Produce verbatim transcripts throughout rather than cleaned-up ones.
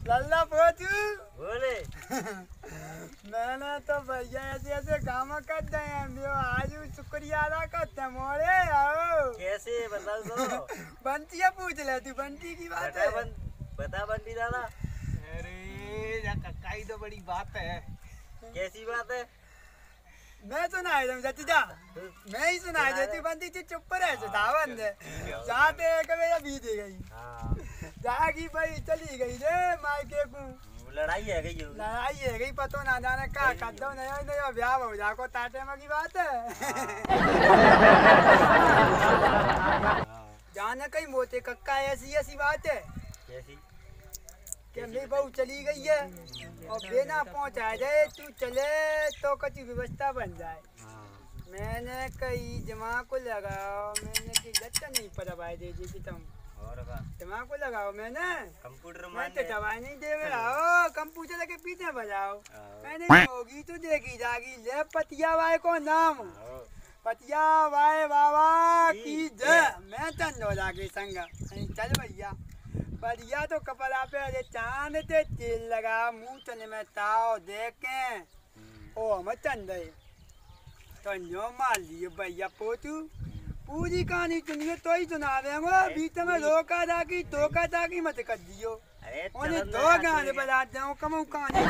लल्ला पोचू बोले मैंने तो भैया ऐसे ऐसे काम करते हैं मेरा आज शुक्रिया अदा करते हैं मोरे आओ कैसे बताओ तो बंटिया पूछ ले तू बंटी की बात है बन, बता बंटी दादा। अरे या कक्काई तो बड़ी बात है। कैसी बात है? मैं सुनाई दूं चाचा मैं ही सुनाई देती बंटी तू चुप रह धावन दे जाते एक मेरा बीत गई हाँ जागी भाई चली गई रे मायके को लड़ाई है गई लड़ाई है गई पतो ना जाने का कर दो नहीं नहीं ब्याह हो जाको टाटे में की बात है जाने कहीं मोते कक्का ऐसी ऐसी बात है कैसी कि मेरी बहू चली गई है और बिना पहुंचा जाए तू चले तो कची व्यवस्था बन जाए। मैंने कई दिमाग को लगाओ मैंने की लत नहीं पर दवाई दे दी कि तुम और दिमाग को लगाओ मैंने कंप्यूटर मैं में तो दवाई नहीं दे रहा कंप्यूटर के पीछे बजाओ मैंने होगी तो देखी जागी ले पतिया वाई को नाम पतिया वाई बाबा की जय मैं चंदो जाके संग चल भैया बढ़िया तो कपड़ा पे अरे चांद ते तेल लगा मुंह चने में ताव देखे ओ हम चंदे तो न्यो मार लिए भैया पोतू पूरी कहानी सुनिए तो ही सुना देंगे बीच में रोका दाकी टोका दाकी मत कर दियो उन्हें दो गाने बजा दूं कम कहानी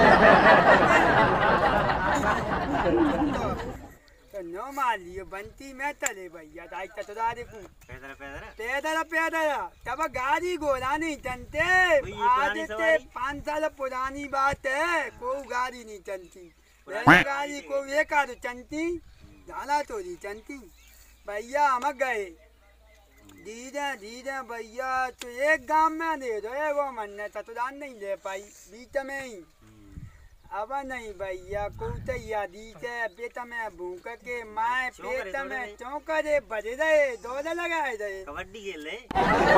तो नो मार लिए बंटी में तले भैया दाई तो दादी को पैदल पैदल पैदल पैदल तब गाड़ी घोड़ा नहीं चलते आज से पाँच साल पुरानी बात है कोई गाड़ी नहीं चलती गाड़ी को एक आध चलती जाना तो नहीं चलती भैया हम गए धीरे धीरे भैया तो एक गांव में दे दो वो मन तो दान नहीं ले पाई बीच में ही अब नहीं भैया कुतैया दीचे पेट में भूख के माए पेट में चौंकरे बज रहे दौड़ लगाए रहे कबड्डी खेल रहे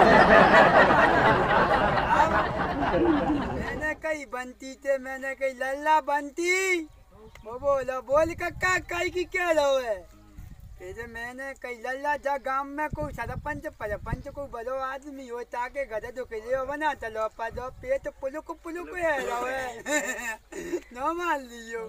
मैंने कही बनती थे मैंने कही लल्ला बनती वो बोलो बोल कक्का कई की क्या लो है फिर मैंने कही लल्ला जा गांव में कोई सरपंच परपंच को बड़ो आदमी हो ताके गधे दुख लियो बना चलो पदो पेट पुलुक पुलुक है रहे नो मान लियो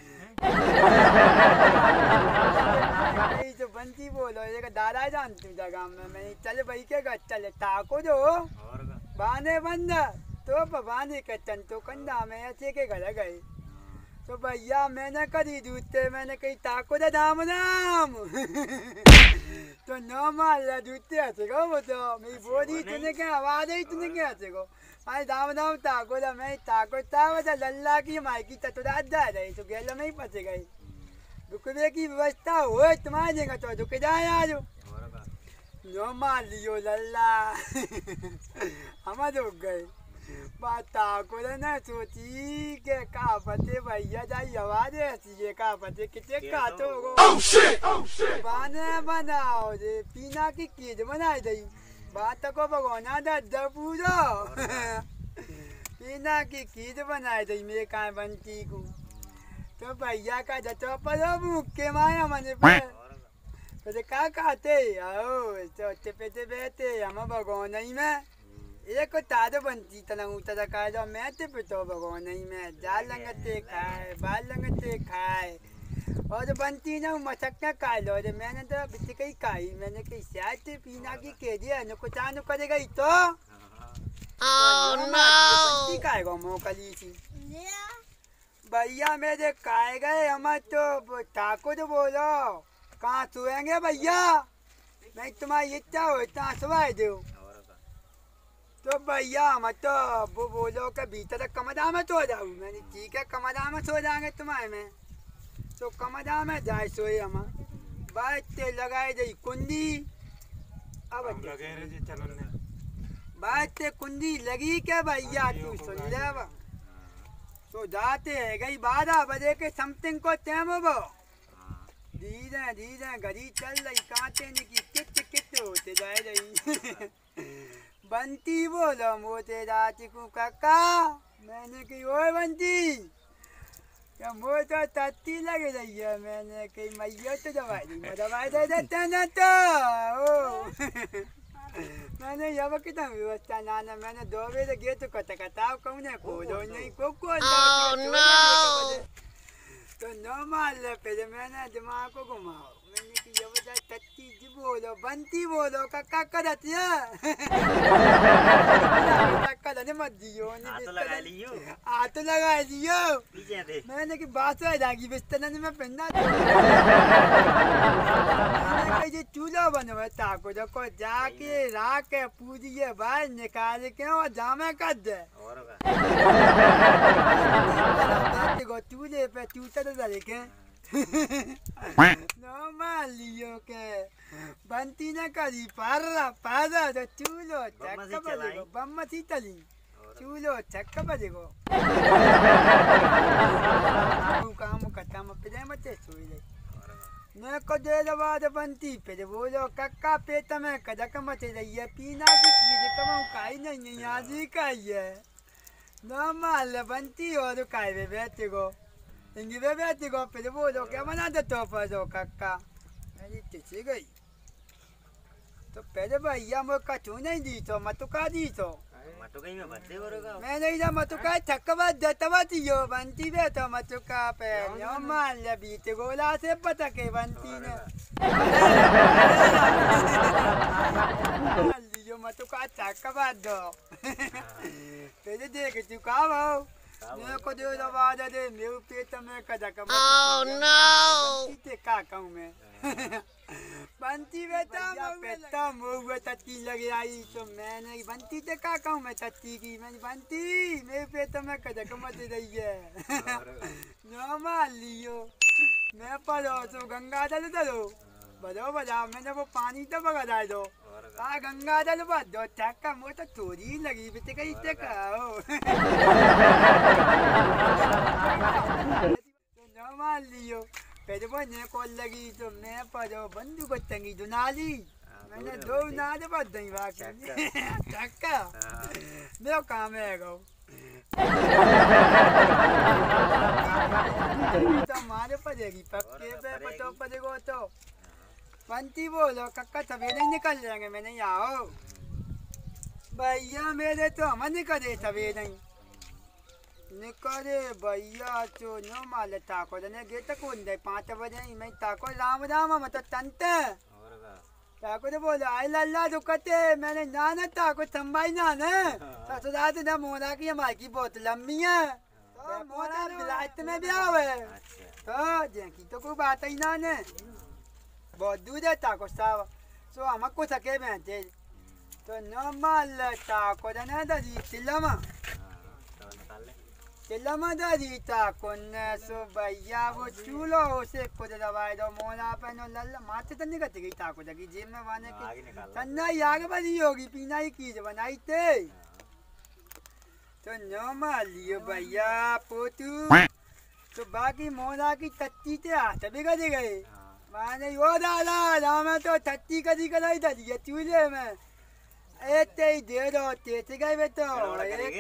तो बंटी बोलो ये दादा जानती जा गांव में मैं चल भाई के घर चले ताको जो बाने बंद तो बाने के चंतो कंधा में ऐसे के घर गए तो भैया मैंने करी जूते मैंने कही ताको दे दाम दाम तो न मार जूते ऐसे को वो तो मेरी बोली तूने क्या आवाज आई तूने क्या ऐसे को मैं दाम दाम ताको दा मैं ताको ता वजह लल्ला की मायकी ततुरा जा रही तो गेल में ही फंस गई रुकने की व्यवस्था हो तुम्हारे जगह तो रुक जाए आज न मार लियो लल्ला हम रुक गए बाता को ना सोची के का पते भैया जाई आवाज ऐसी है का पते कितने का तो बाने बनाओ रे पीना की चीज बनाई दई बात को भगवाना दा पूजो पीना की चीज बनाई दई मेरे का बनती को तो भैया का जतो पर मुख के माया मने पे तो का कहते आओ तो टेपे बैठे हम भगवान ही में एक ताज़ा बनती तना उतना का जो मैं ते पितो भगवान नहीं मैं जाल लंगते खाए बाल लंगते खाए और जो बनती ना मचक्का खा लो रे मैंने तो बिच कहीं खाई मैंने कहीं शायद पीना की के दिया न कुछ आनु करेगा ही तो ओह नो बनती खाएगा मोकली सी भैया मेरे खाए गए हम तो ठाकुर तो बोलो कहाँ सोएंगे भैया मैं तुम्हारी इच्छा हो इतना सुवाई दो तो भैया मत तो वो बोलो के भीतर कमरा में सो जाऊँ मैंने ठीक है कमरा में सो जाएंगे तुम्हारे में तो कमरा में जाए सोए हम बात लगाए गई कुंडी अब बात कुंडी लगी क्या भैया तू सुन ले तो जाते है गई बारह बजे के समथिंग को टाइम हो धीरे धीरे घड़ी चल रही कांटे की किच किच होते जाए रही बंटी बोलो मोते राती को काका मैंने कही ओए बंटी क्या मोर तो तत्ती लग रही है मैंने कही मैया तो दवाई दी मैं दवाई दे देते न तो ओ मैंने यह कितना व्यवस्था ना ना मैंने दो बजे गए तो कत कताव कहूँ ने को दो नहीं को को तो न मान ले पहले मैंने दिमाग को घुमाओ मैंने कि ये बजा तत्ती जी बोलो बंती बोलो काका करत है काका ने मत दियो हाथ लगा लियो हाथ लगा लियो पीछे थे मैंने कि बात है जागी बिस्तर में पहनना मैंने कि चूल्हा बनवा ताको को जाके राख के पूजिए भाई निकाल के और जामे कर दे और का चूल्हे पे चूतर डाले के नो मान लियो के बनती न करी पारा पारा तो चूल्हो चक्का बजेगो बम्मा सी तली चूल्हो चक्का बजेगो काम खत्म पे मत सोई ले मैं को दे दबा दे बनती पे बोलो कक्का पेट में कदक मत रही पीना की चीज कम काई नहीं आज ही काई है न माल बनती और काई वे बैठे गो इंगी वे बैठे गो पे बोलो क्या बना दे तो पर दो कक्का मेरी तिची गई तो पहले भैया मैं कचू नहीं दी तो मतुका दी तो मटुका में बंदे होगा मैं नहीं जा मतुका थकवा देतवा दियो बनती वे तो मतुका पे नो मान ले बीते गोला से पता के बनती ने लियो मतुका थकवा दो पहले देख तू का भाव मेरे को दे दबा दे मेरे पेट में कदा का ओह नो ते का कहूं मैं बनती बेटा पेटा मुंह तत्ती लग आई तो मैंने बनती ते का कहूं मैं तत्ती की मैं बनती मेरे पेट में कदा का मत रही है न मान लियो मैं पढ़ो तो गंगा जल दलो बजाओ बजाओ मैंने वो पानी तो बगा डाल दो आ गंगा जल बद दो चक्का मुझे तो चोरी लगी बेटे कहीं ते खाओ तो न मान लियो पहले बने को लगी तो मैं पढ़ो बंदूक को तंगी दुनाली मैंने दो नाद बद दई वाके चक्का मेरा काम है गो तो मारे पड़ेगी पक्के पे पतो पड़ेगो तो पंती बोलो कक्का सवेरे ही निकल जाएंगे मैं नहीं आओ भैया मेरे तो हम निकले सवेरे ही निकले भैया तो नो माले ताको ने गे तक दे पाँच बजे ही मैं ताको राम राम मत तंत ताको तो बोलो आई लल्ला दुखते मैंने नाना ताको संभाई नाना ससुराल ना मोना की हमारी की बहुत लंबी है तो मोना विलायत में भी आवे तो जेकी तो कोई बात ही ना ने बहुत दूर है ताको साव सो हमको सके बैठे तो न माल ताको ना दादी चिल्लामा चिल्लामा दादी ताको न सो भैया वो चूल्हो उसे खुद दबाए दो मोना पे नो लल्ला माथे तन्नी करती गई ताको जगी जेब में वाने की तन्ना याग बनी होगी पीना ही की बनाई थे तो न माल लियो भैया पोतू तो बाकी मोना की तत्ती ते हाथ भी कर गए माने यो दादा रामे तो तत्ती कदी कदाई दादी ये चूल्हे में एते ही दे दो तेते गए बेटो एक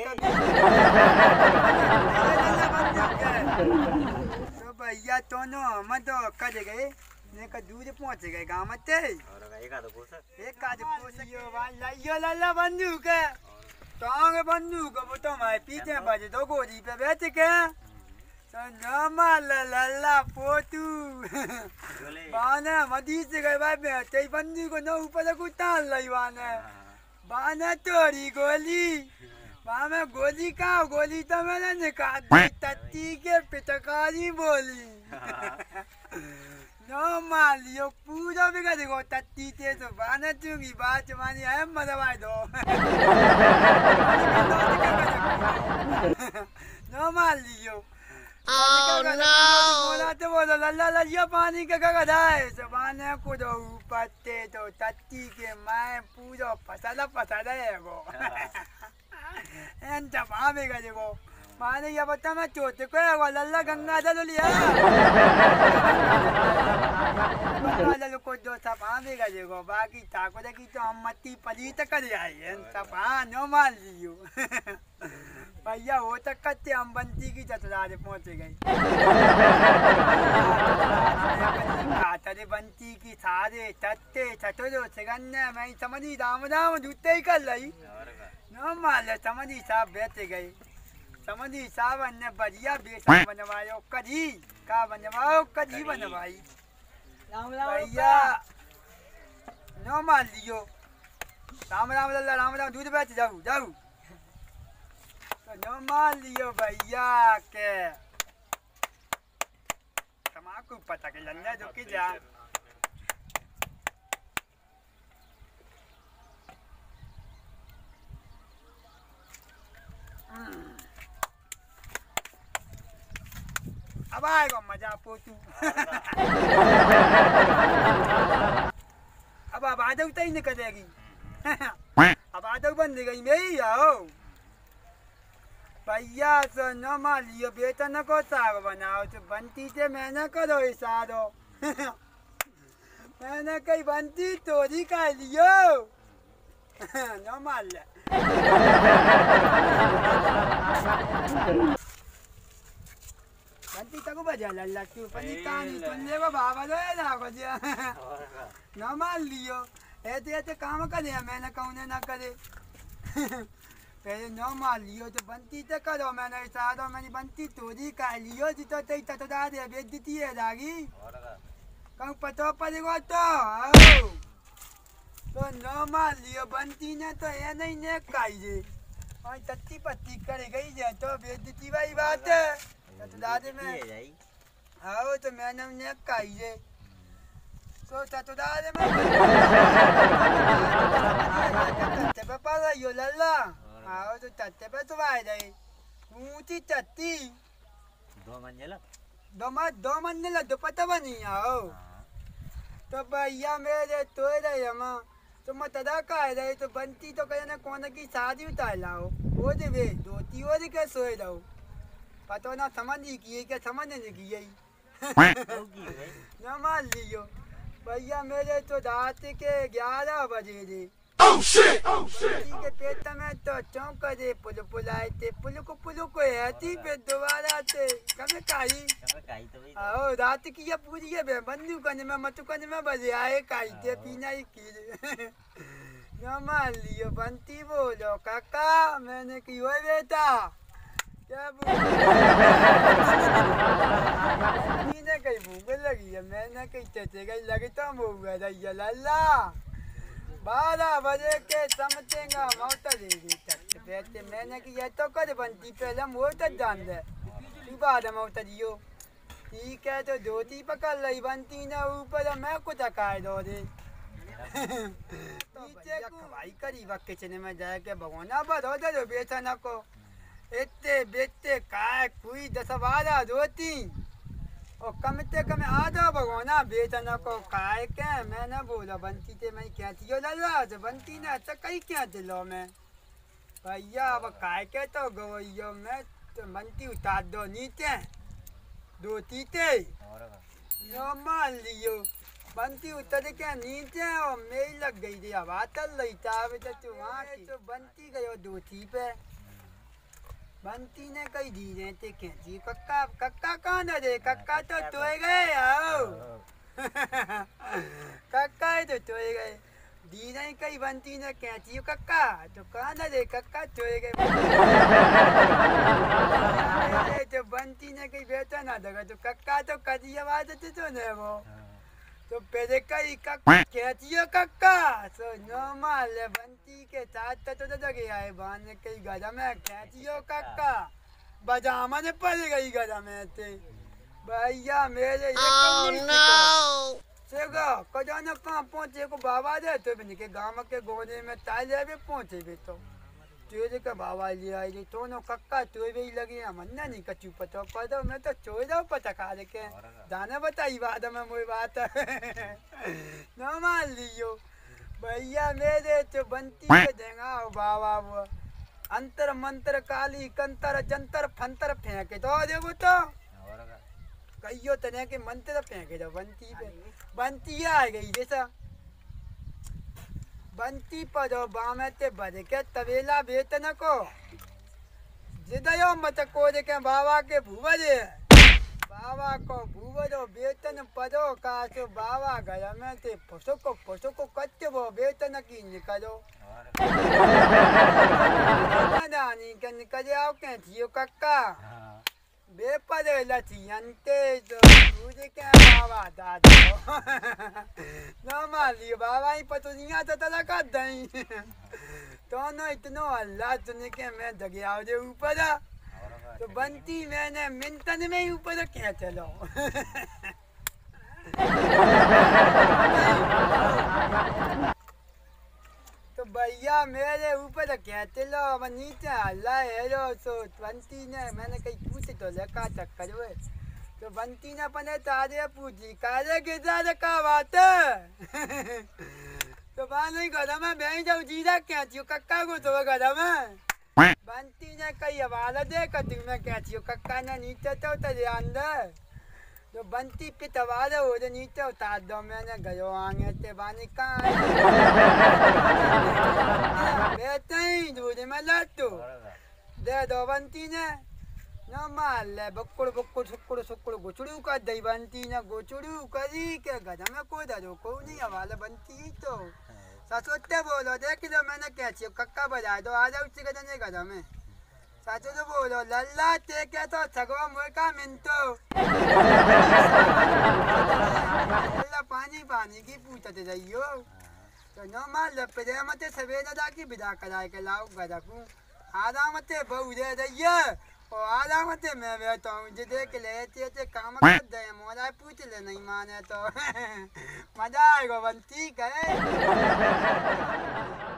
तो भैया तो नो हम तो कर गए ने का दूर पहुंच गए गांव में ते और एक आधो पोस एक आधो पोस यो वाला यो लल्ला बंदूक है टांग बंदूक वो तो मैं पीछे बजे दो गोली पे बैठ के nama lala potu bana madi se gaya bhai me tei bandi ko na upar ko tan lai bana bana tori goli bana goli ka goli to maine nikal di tatti ke pitakari boli no maliyo pura biga dekho tatti te to bana tungi baat mani hai madawai do no maliyo Oh no! बोला तो बोलो लल्ला लल्ला पानी का गगदा है सबाने को दो पत्ते तो तत्ती के मैं पूरा पसाला पसाला है वो एंड जमावे का देखो माने ये बता मैं चोटे को है वो लल्ला गंगा दल लिया लल्ला को दो सबावे का देखो बाकी ताको देखी तो हम मत्ती पली तक कर आई एंड सबान नो मान लियो भैया वो तक कच्चे हम बनती की चतुरारे पहुंच गई मेरे बंटी की सारे चट्टे चटोरो सिगन्ने मैं समझी दाम दाम जूते ही कर ली और का न माल समझी साहब बेच गए समझी साहब ने बढ़िया बेटा बनवायो कजी का बनवाओ कजी बनवाई राम राम भैया न मान लियो राम राम लल्ला राम राम दूध बेच जाऊ जाऊ तो न मान लियो भैया के तमाकू पता के लन्ना जो की जा अब आएगा मजा पोतू अब अब आदव तई नहीं करेगी अब आदव बन गई मेरी आओ भैया तो न मान लियो बेटा न को साग बनाओ तो बनती से मैंने करो इशारो मैंने कही बनती तोरी का लियो न मान ले बनती तक बजा लल्ला तू पनी कहानी सुनने को बाबा दो है ना बजा और का न मान लियो ऐसे ऐसे काम करे मैंने कहूँ ना करे पहले न मान लियो तो बनती तो करो मैंने इशारा मैंने बनती तोरी का लियो जितो तई ततदा दे बेच देती है दागी और का कहूँ पतो पड़ेगा तो आओ तो न मान लियो बनती ने तो ये नहीं ने काई जे और तत्ती पत्ती करे गई जे तो बेच देती भाई बात है ततदा दे में ये जाई आओ तो मैंने ने काई जे तो ततदा दे में तत्ते पे पा यो लल्ला आओ तो तत्ते पे तो आए जाए ऊंची तत्ती दो मंजिला दो मा दो मंजिल दो पता बनी आओ तो भैया मेरे तो रहे हम तो मैं तदा का रहे तो बनती तो कहे ना कौन की शादी उतार लाओ वो दे वे दोती हो दे के सोए रहो पता ना समझ नहीं किए क्या समझ नहीं किए होगी भाई न मान लियो भैया मेरे तो रात के ग्यारह बजे थे Oh shit! Oh shit! Bunty के पेट में तो चौंक दे पुल पुलाए थे पुल को पुल को ऐसी पे दोबारा थे कमे काई कब काई तो भाई आओ रात की ये पूरी है बे बंदू कने में मत कने में बजे आए काई ते पीना ही की न मान लियो बंटी बोलो काका मैंने की ओए बेटा क्या ने कहीं भूख लगी है मैंने कहीं चचे गई लगी तो मुँह रही लल्ला बारह बजे के समझेगा मौत देगी तक बैठे मैंने कि ये तो कर बनती पहले मोट जान दे तू बाद मौत दियो ठीक है तो धोती पकड़ रही बनती ना ऊपर मैं कुछ अकाय दो दे नीचे भाई करी वक्त किचन में जाए के भगवाना बधो दे बेचना को इतने बेचते काय कोई दस बारह धोती और कम से कम आधा भगवाना बेचना को काय के मैंने बोला बनती थे मैं क्या थी लल्ला तो बनती ने अच्छा कहीं क्या दिलो मैं भैया अब काय के तो गवैयो मैं तो बनती उतार दो नीचे दो तीते और का यो मान लियो बनती उतर के नीचे और मेरी लग गई थी हवा चल रही था तो वहाँ तो बनती गयो दो थी पे बनती ने कई धीरे थे कैंची कक्का कक्का कहाँ न रे कक्का तो तोए गए आओ कक्का है तो तोए गए धीरे कई बनती ने कैंची कक्का तो कहाँ न रे कक्का तोए गए तो बनती ने कई बेटा ना दगा तो कक्का तो कदी आवाज आती तो ने वो तो पहले कई कक्का कैंची कक्का सो नॉर्मल बनती के साथ तो तो जगह आए बांध कई गधा में कैंचियो कक्का बजामा ने पड़ गई गधा में थे भैया मेरे ये oh, no. सेगा कजाना कहाँ पहुँचे को बाबा दे तो भी के गाँव के गोने में ताले भी पहुँचे भी तो चोरी का बाबा लिया ये दोनों कक्का चोरी भी लगी है मन्ना नहीं कचू पता पता मैं तो चोरी दो पता खा लेके दाने बताई बाद में मुझे बात न मान लियो भैया मेरे तो बनती के देगा बाबा वो अंतर मंत्र काली कंतर जंतर फंतर फेंके तो देखो तो और का कहियो तने के मंत्र फेंके दो बनती पे बनती आ गई जैसा बनती पर बामे ते बज के तवेला बेतन को जिदयो मत को के बाबा के भूवजे बाबा को भूवरो वेतन पदो का तो बाबा घर में ते फसो को फसो को कच्चे वो वेतन की निकलो और दानी के निकल आओ के थियो कक्का हाँ बेपद लथी अंते तो मुझे क्या बाबा दादो ना माली बाबा ही पतुनिया तो तला का दई तो न इतनो अल्लाह तुने के मैं दगियाओ दे ऊपर तो बनती मैंने मिंटन में ही ऊपर क्या चलो तो भैया मेरे ऊपर क्या चलो अब नीचे अल्लाह हेलो तो बंती ने मैंने कहीं पूछे तो लगा चक्कर हुए तो बंती ने अपने तारे पूछी काले के साथ का बात तो बाने घर में मैं जाऊँ जीरा क्या थियो कक्का को तो घर में बंती ने कई हवाला दे कदी में क्या थियो कक्का ने नीचे तो तेरे अंदर तो बंती पे तवाले हो जो नीचे उतार दो मैंने गयो आगे ते बानी कहाँ बेटे ही दूध में लट्टू दे दो बंती ने न माल ले बक्कुड़ बक्कुड़ सुक्कुड़ सुक्कुड़ गुचड़ू का दई बंती ने गुचड़ू करी के घर में कोई दरो को नहीं हवाला बंती तो ससुरते बोलो देख लो मैंने क्या चाहिए कक्का बजा दो आ जाओ उसी गजने घर में सच तो बोलो लल्ला ते क्या तो सगवा मुझे का मिनटो लल्ला पानी पानी की पूछते जाइयो तो न माल लपे मते सवेरे जाके विदा कराए के लाओ घर को आधा मते बहु दे जाइए और आधा मते मैं बैठा हूँ जे देख लेते ते काम कर दे मोरा पूछ ले नहीं माने तो मजा आएगा बनती गए